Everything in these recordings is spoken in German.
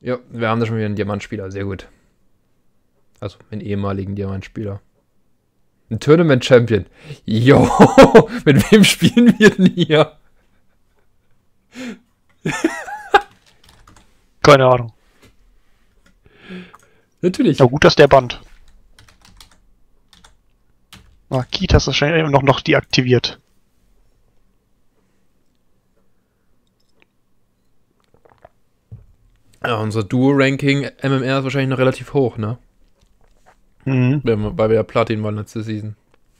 Ja, wir haben da schon wieder einen Diamantspieler. Sehr gut. Also, einen ehemaligen Diamantspieler. Ein Tournament-Champion. Jo, mit wem spielen wir denn hier? Keine Ahnung. Natürlich. Ja, gut, dass der Band. Ah, Keith hast du wahrscheinlich immer noch deaktiviert. Ja, unser Duo-Ranking MMR ist wahrscheinlich noch relativ hoch, ne? Mhm. Weil wir ja Platin waren letzte Season.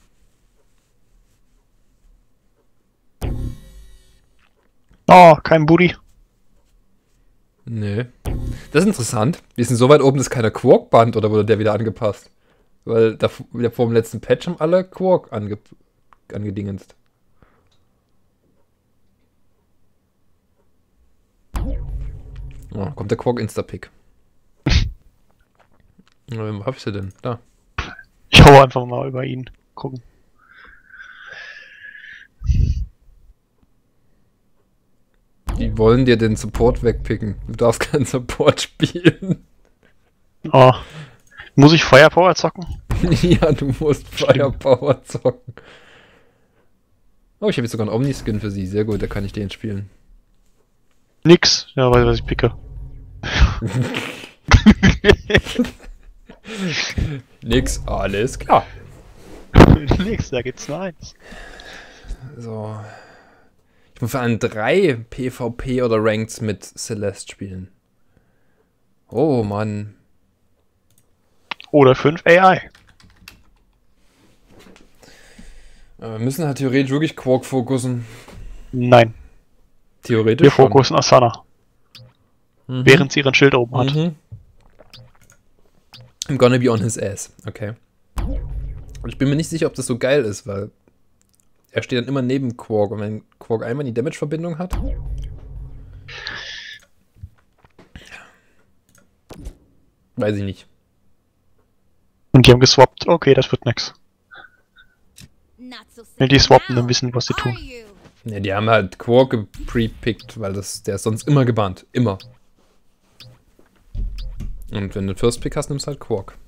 Oh, kein Buddy. Nee. Das ist interessant. Wir sind so weit oben, dass keiner Quark-Band oder wurde der wieder angepasst? Weil da vor dem letzten Patch haben alle Quark angedingenst. Oh, kommt der Quark Insta-Pick. Wo hab ich sie denn? Da. Ich hau einfach mal über ihn. Gucken. Die wollen dir den Support wegpicken. Du darfst keinen Support spielen. Oh. Muss ich Firepower zocken? Ja, du musst Firepower zocken. Oh, ich habe jetzt sogar einen Omni-Skin für sie. Sehr gut, da kann ich den spielen. Nix. Ja, weiß was ich picke. Nix, alles klar. Nix, da gibt's nur eins. So. Ich muss vor allem 3 PvP oder Ranks mit Celeste spielen. Oh Mann. Oder 5 AI. Wir müssen halt theoretisch wirklich Quark fokussen. Nein, Theoretisch wir schon. fokussen Asana. Mhm. Während sie ihren Schild oben hat. Mhm. I'm gonna be on his ass. Okay. Und ich bin mir nicht sicher, ob das so geil ist, weil er steht dann immer neben Quark und wenn Quark einmal die Damage-Verbindung hat. Weiß ich nicht. Und die haben geswappt. Okay, das wird nix. Wenn die swappen, dann wissen die, was sie tun. Ja, die haben halt Quark gepre-pickt, weil der ist sonst immer gebannt. Immer. Und wenn du einen First Pick hast, nimmst du halt Quark.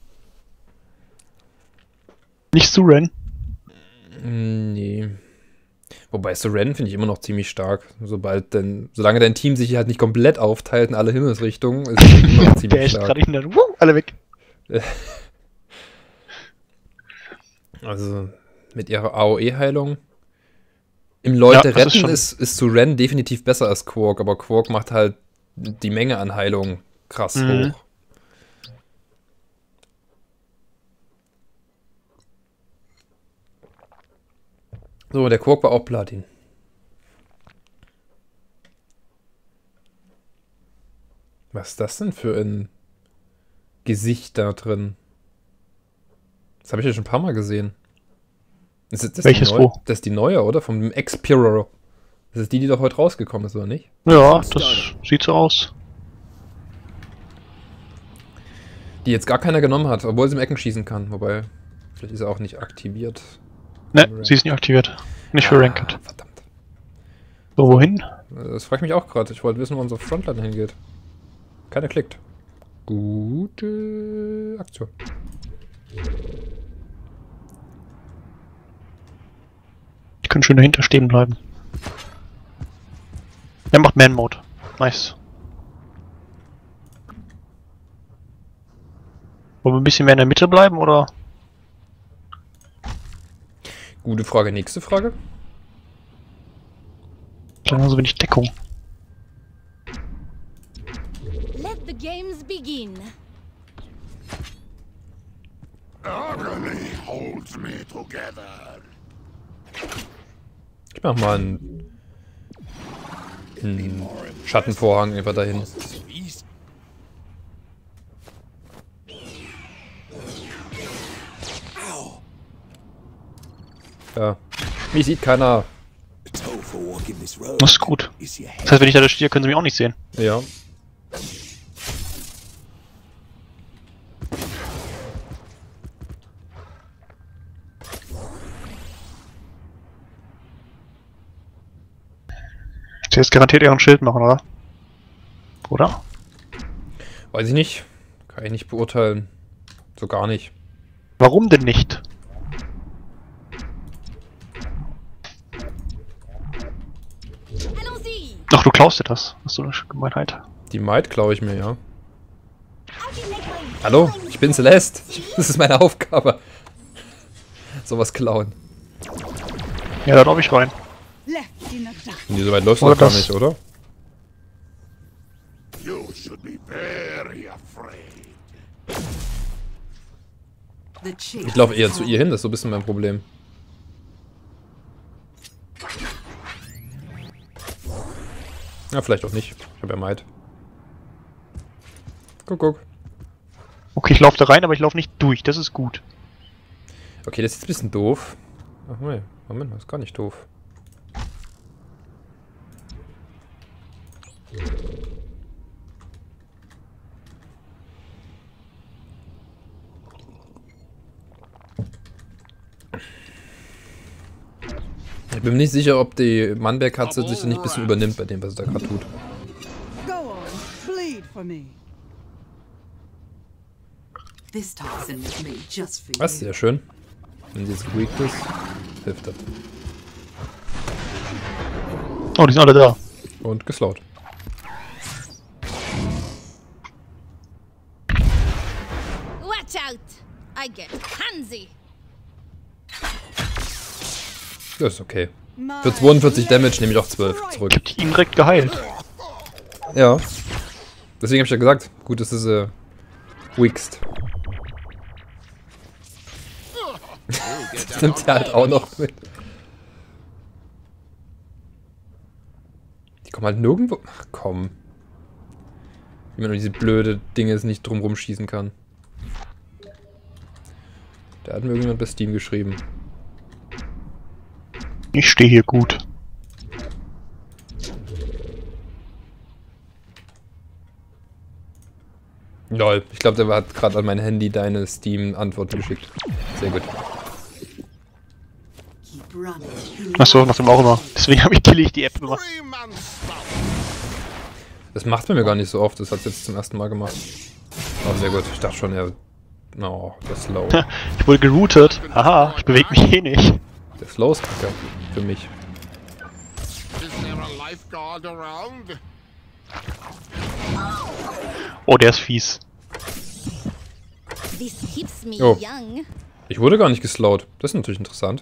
Nicht zu rennen. Nee. Wobei Seren finde ich immer noch ziemlich stark. Solange dein Team sich halt nicht komplett aufteilt in alle Himmelsrichtungen, ist es immer noch ziemlich Der ist stark. gerade in der... alle weg. Also mit ihrer AOE-Heilung. Im Leute Ja, das retten ist ist Seren definitiv besser als Quark, aber Quark macht halt die Menge an Heilung krass hoch. So, der Quark war auch Platin. Was ist das denn für ein Gesicht da drin? Das habe ich ja schon ein paar Mal gesehen. Das Welches wo? Das ist die neue, oder? Vom Explorer. Das ist die doch heute rausgekommen ist, oder nicht? Ja, das sieht so aus. Die jetzt gar keiner genommen hat, obwohl sie im Ecken schießen kann. Wobei, vielleicht ist er auch nicht aktiviert. Ne, sie ist nicht aktiviert. Nicht für Ranked. Verdammt. So, wohin? Das frage ich mich auch gerade. Ich wollte wissen, wo unsere Frontline hingeht. Keiner klickt. Gute Aktion. Ich könnte schön dahinter stehen bleiben. Er macht Man-Mode. Nice. Wollen wir ein bisschen mehr in der Mitte bleiben, oder? Gute Frage. Nächste Frage. Klar, so wenig Deckung. Let the games begin. Agony holds me together. Ich mach mal einen Schattenvorhang einfach dahin. Ja. Mich sieht keiner. Das ist gut. Das heißt, wenn ich da stehe, können sie mich auch nicht sehen. Ja. Sie jetzt garantiert ihren Schild machen, oder? Oder? Weiß ich nicht. Kann ich nicht beurteilen. So gar nicht. Warum denn nicht? Allons-y! Ach, du klaust dir das. Hast du eine Gemeinheit? Die Maid klaue ich mir, ja. I can make my Hallo, ich bin Celeste. Das ist meine Aufgabe. Sowas klauen. Ja, da darf ich rein. left in the dark. Nee, so weit läuft Oder das gar das- nicht, oder? You should be very afraid. Ich laufe eher zu ihr hin, das ist so ein bisschen mein Problem. Ja, vielleicht auch nicht. Ich habe ja Maid. Guck. Okay, ich laufe da rein, aber ich laufe nicht durch. Das ist gut. Okay, das ist jetzt ein bisschen doof. Ach nee, Moment, das ist gar nicht doof. Ich bin mir nicht sicher, ob die Mannberg-Katze sich nicht ein bisschen übernimmt bei dem, was sie da gerade tut. Go on, bleed for me. This toxin was made just for Was? you. Sehr schön. Wenn sie jetzt geweakt ist, hilft das. Oh, die sind alle da. Und geslaut. Watch out! I get handsy. Das ist okay. Für 42 Damage nehme ich auch 12 zurück. Ich hab ihn direkt geheilt. Ja. Deswegen habe ich ja gesagt, gut, dass du wickst. Das nimmt ja halt auch noch mit. Die kommen halt nirgendwo. Ach komm. Wie man nur diese blöde Dinge jetzt nicht drum rumschießen kann. Da hat mir irgendjemand bei Steam geschrieben. Ich stehe hier gut. Lol, ich glaube, der hat gerade an mein Handy deine Steam-Antwort geschickt. Sehr gut. Keep running. Achso, nach dem auch immer. Deswegen kill ich die App immer. Three man stuff. Das macht man mir gar nicht so oft, das hat es jetzt zum ersten Mal gemacht. Oh, sehr gut. Ich dachte schon, er... Oh, der Slow. Ich wurde geroutet. Haha, ich bewege mich eh nicht. Der Slow ist kacke. Für mich. Is there a lifeguard around? Oh, der ist fies. This keeps me Oh. young. Ich wurde gar nicht geslowt. Das ist natürlich interessant.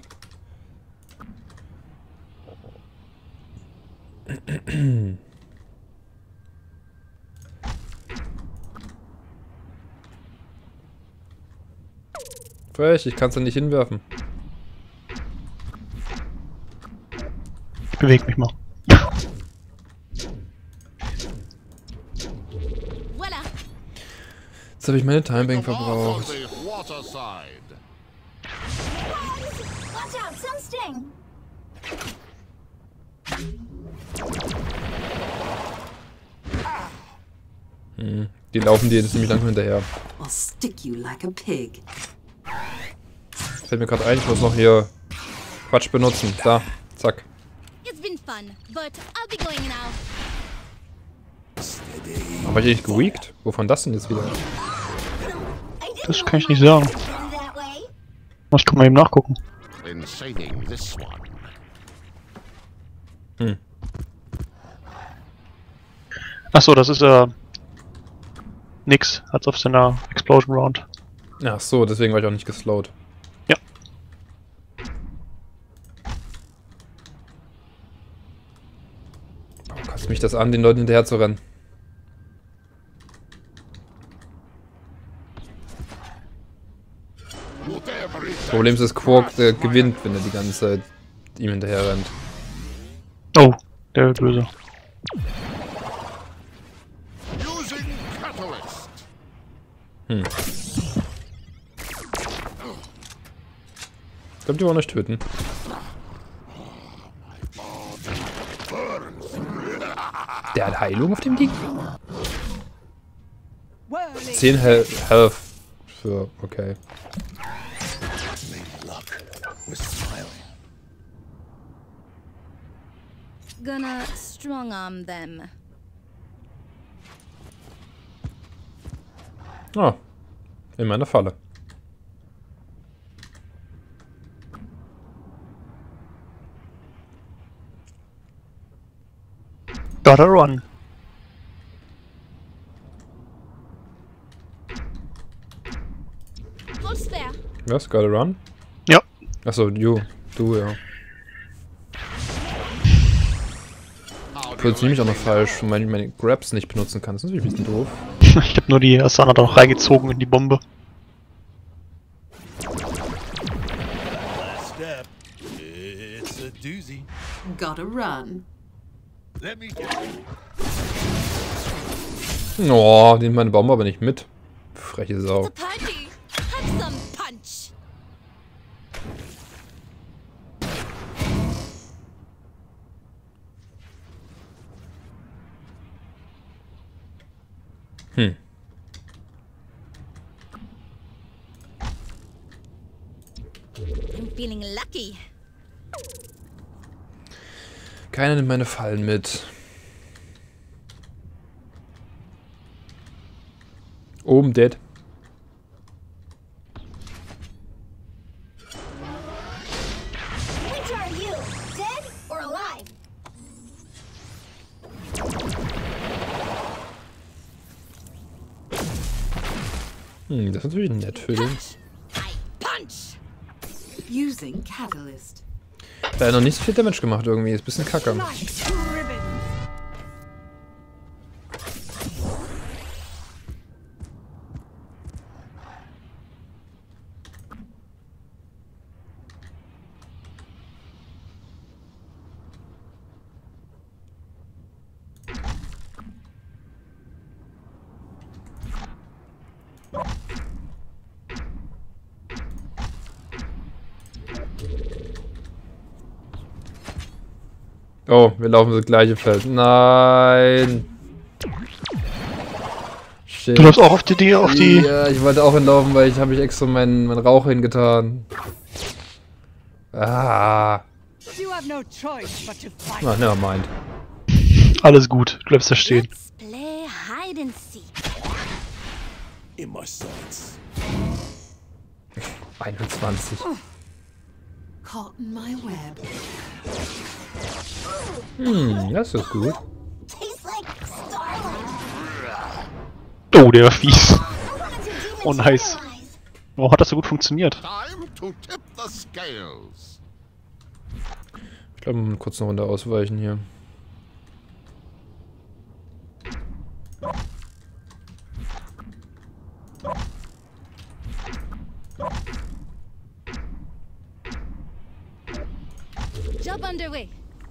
Frech, ich kann es ja nicht hinwerfen. Ich bewege mich mal. Voila! Jetzt habe ich meine Timebank Come off of verbraucht. the water side. Watch out, some sting! Die laufen dir jetzt ziemlich langsam hinterher. I'll stick you like a pig. Fällt mir gerade ein, ich muss noch hier Quatsch benutzen. Da, zack. It's been fun, but I'll be going now. Aber ich nicht geweakt? Wovon das denn jetzt wieder? Das kann ich nicht sagen. Ich kann mal eben nachgucken. In saving this one. Achso, das ist nix. Hat's auf seiner Explosion Round. Ach so, deswegen war ich auch nicht geslowt. Ja. Warum kotzt mich das an, den Leuten hinterher zu rennen? Whatever it Das Problem ist, dass Quark gewinnt, wenn er die ganze Zeit ihm hinterher rennt. Oh, der wird böse. using catalyst. Ich glaube, die wollen euch töten. Der hat Heilung auf dem Ding? Whirling. 10 Health für... Okay. Gonna strong arm them. Ah, in meiner Falle. Gotta run. What's there? Was? Gotta run? Ja. Achso, du, ja. Wird nämlich auch noch falsch, weil ich meine Grabs nicht benutzen kann. Das ist natürlich ein bisschen doof. Ich hab nur die Asana da noch reingezogen in die Bombe. Last step. It's a doozy. Gotta run. Let me Oh, den meine Bombe aber nicht mit. Freche Sau. It's a party. Have some punch. I'm feeling lucky. Keiner nimmt meine Fallen mit. Oben dead. Which are you? Dead or alive? Das ist natürlich nett für den. Punch. I punch. Using catalyst. Da hat noch nicht so viel Damage gemacht irgendwie. Ist ein bisschen kacke. Like ribbons. Oh, wir laufen das gleiche Feld. Nein. Shit. Du läufst auch auf die Ja, ich wollte auch hinlaufen, weil ich habe mich extra meinen Rauch hingetan. Ah. You have no choice but to fight. Ah, nevermind. Alles gut, du bleibst da stehen. Let's play hide and seek. in my sights. 21. Caught in my web. Das ist gut. Tastes like starlight. Oh, der war fies. I wanted to Oh, nice. dematerialize. Oh, hat das so gut funktioniert? Time to tip the scales. Ich glaube, wir müssen kurz eine Runde ausweichen hier. Job underway.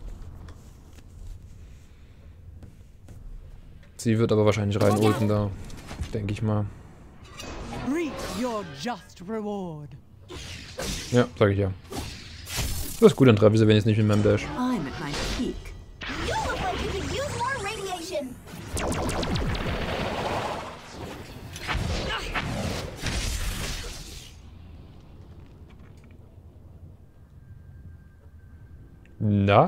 Sie wird aber wahrscheinlich rein ulten da. Denke ich mal. Reap your just reward. Ja, sage ich ja. Das ist gut, dann treffe ich sie wenigstens nicht mit meinem Dash. I'm at my peak. You look like you could use more radiation. Na?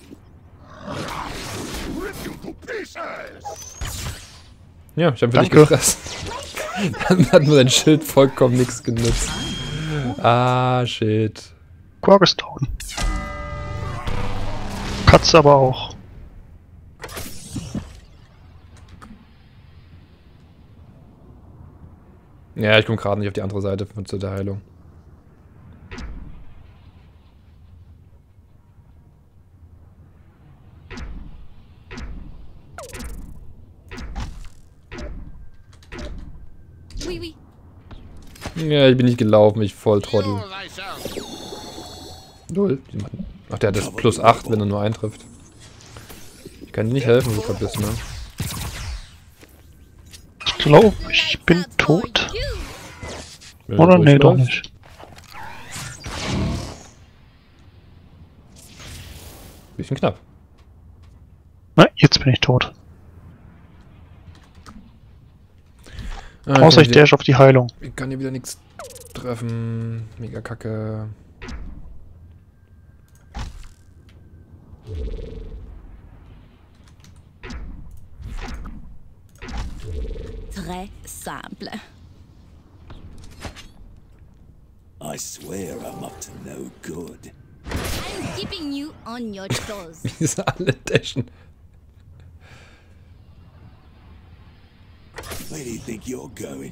Rip you to pieces. Ja, ich habe für dich Danke. gefressen. Dann hat mir dein Schild vollkommen nichts genutzt. Ah, shit. Quark ist down. Katze aber auch. Ja, ich komme gerade nicht auf die andere Seite zu der Heilung. Oui, oui. Ja, ich bin nicht gelaufen, ich voll Trottel. You thyself. Null. Ach, der hat das plus 8, wenn er nur eintrifft. Ich kann dir nicht helfen, du bist, ne? Ich glaube, ich bin That's for tot. you. Wenn du Oder nee, doch durchläufst. nicht. Bisschen knapp. Na, jetzt bin ich tot. Ah, Außer ich dash auf die Heilung. Ich kann hier wieder nichts treffen. Mega kacke. Très simple. I swear I'm up to no good. I'm keeping you on your toes. Wie sie alle dashen. Where do you think you're going?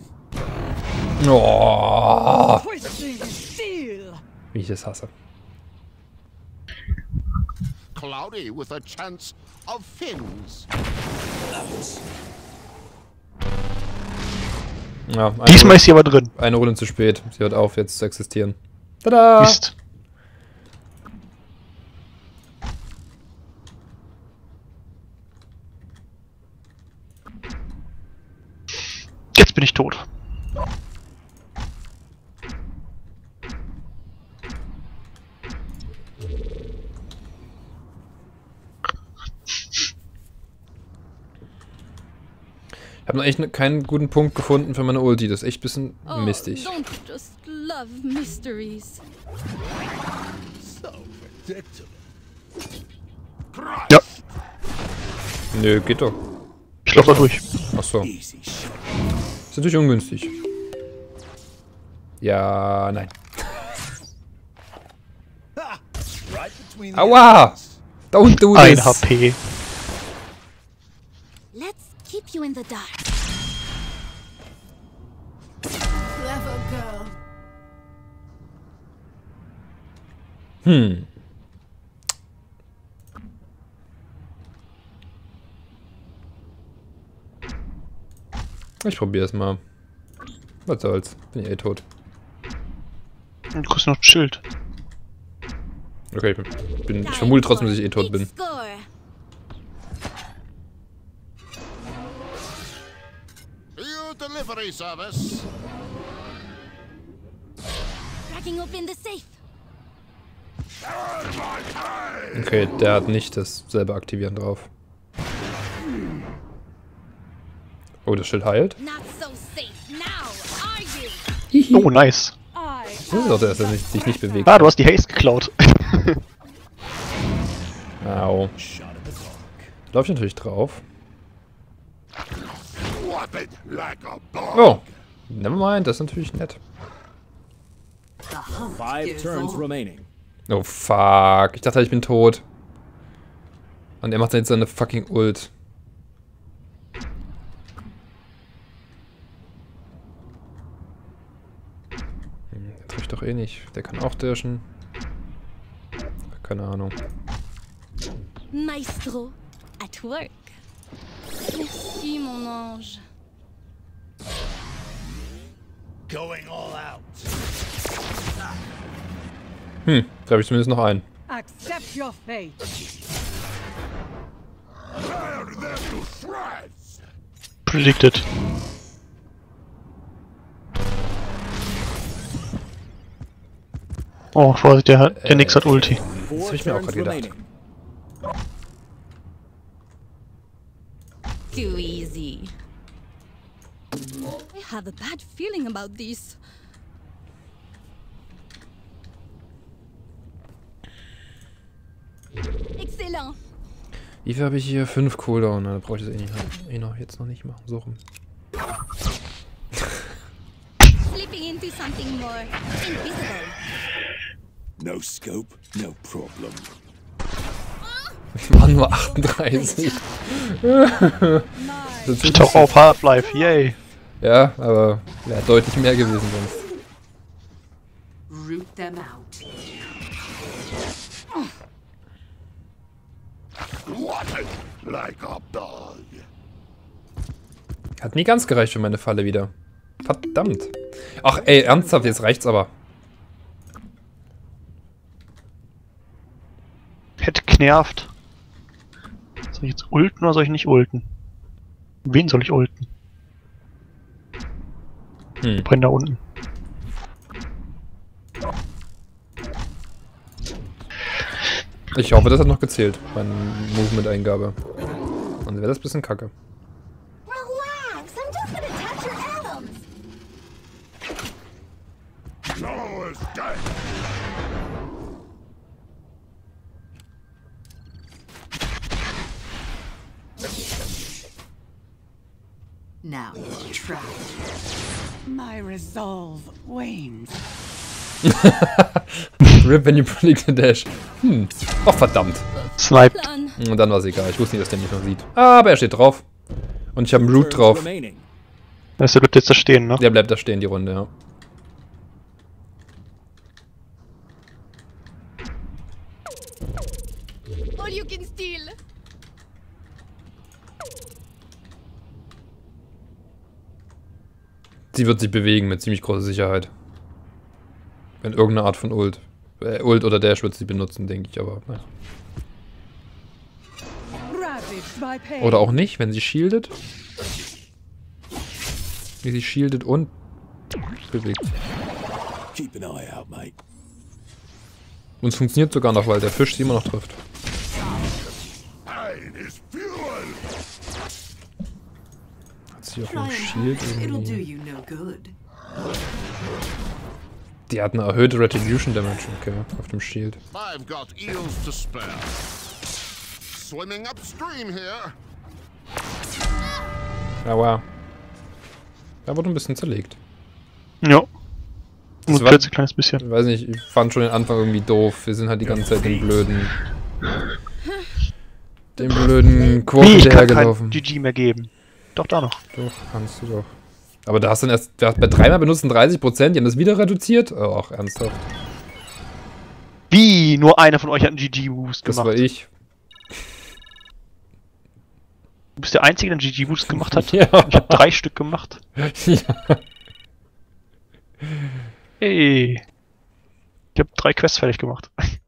Oh, Twisting steel. wie ich es hasse. Cloudy with a chance of fins. Ja, Diesmal ist sie aber drin. eine Runde zu spät. Sie hört auf, jetzt zu existieren. Tada! Mist. Jetzt bin ich tot. Ich habe noch echt keinen guten Punkt gefunden für meine Ulti. Das ist echt ein bisschen Oh, mistig. don't just love mysteries. So predictable. Ja, Nö, geht doch. ich laufe da durch. Achso. Easy shot. Ist natürlich ungünstig. Ja, nein. Ha! Right between the Aua! eyes. Don't do Ein this! HP. Let's keep you in the dark. Clever girl. Hm. Ich probiere es mal. Was soll's? Bin eh tot. Und du kriegst noch ein Schild. Okay, ich vermute trotzdem, dass ich eh tot bin. Score. Your delivery service. Cracking open the safe. Okay, der hat nicht dasselbe Aktivieren drauf. Oh, das Schild heilt? Not so safe now, are you? Oh, nice. I Das ist doch, dass er sich nicht bewegt. Ah, du hast die Haste geklaut. Au. Shot in the dark. Läuft natürlich drauf. Swat it like a bug. Oh, nevermind, das ist natürlich nett. The hunt 5 goes turns on. remaining. Oh fuck, ich dachte, ich bin tot. Und er macht jetzt seine fucking Ult. Der trifft doch eh nicht. Der kann auch dashen. Keine Ahnung. Maestro, at work. Merci, mon ange. Going all out. Da habe ich zumindest noch einen. accept your fate. Tear them to shreds. Predicted. Oh, Vorsicht, der Nix hat Ulti. 4 hab ich mir auch turns grad gedacht. remaining. Too easy. I have a bad feeling about this. Excellent. Wie viel habe ich hier? 5 Cooldown. Da brauche ich das jetzt noch nicht machen. So rum. Slipping into something more invisible. No scope, no problem. Waren nur 38. Ich tauche auf Half-Life, yay. Ja, aber wäre deutlich mehr gewesen sonst. Root them out. Swat it like a bug. Hat nie ganz gereicht für meine Falle wieder. Verdammt. Ach ey, ernsthaft, jetzt reicht's aber. Hätte genervt. Soll ich jetzt ulten oder soll ich nicht ulten? Wen soll ich ulten? Brennt da unten. Ich hoffe, das hat noch gezählt, meine Movement-Eingabe. Sonst wäre das ein bisschen kacke. Relax, I'm just gonna touch your atoms. No is dead. Now you're trapped. My resolve wanes. Rip, wenn you predict a dash. Oh, verdammt. Sniped. Plan. Und dann war es egal. Ich wusste nicht, dass der mich noch sieht. Aber er steht drauf. Und ich habe einen Root Turns drauf. remaining. Der bleibt jetzt da stehen, ne? Der bleibt da stehen, die Runde, ja. All you can steal. Sie wird sich bewegen mit ziemlich großer Sicherheit. Wenn irgendeine Art von Ult. Ult oder Dash wird sie benutzen, denke ich, aber. Naja. Ravaged by pain. Oder auch nicht, wenn sie shieldet. Wie sie shieldet und bewegt. Keep an eye out, mate. Und es funktioniert sogar noch, weil der Fisch sie immer noch trifft. Pain is fuel. Hat sie auch Try einen and Shield hide. It'll do irgendwie? you no good. Die hat eine erhöhte Retribution Damage, okay, auf dem Shield. I've got eels to spare. Swimming upstream here. Aber da wurde ein bisschen zerlegt. Ja. Nur war- ein kleines bisschen. Ich weiß nicht, ich fand schon den Anfang irgendwie doof. Wir sind halt die ganze Zeit den blöden Quote Wie, ich kann hinterhergelaufen. kein GG mehr geben. Doch, da noch. Doch, kannst du doch. Aber da hast du dann erst, bei dreimal benutzen 30%, die haben das wieder reduziert? Oh, ach, ernsthaft. Wie? Nur einer von euch hat einen GG-Boost Das gemacht. war ich. Du bist der Einzige, der einen GG-Boost gemacht hat. Ja. Ich habe 3 Stück gemacht. Ja. Hey. Ich habe 3 Quests fertig gemacht.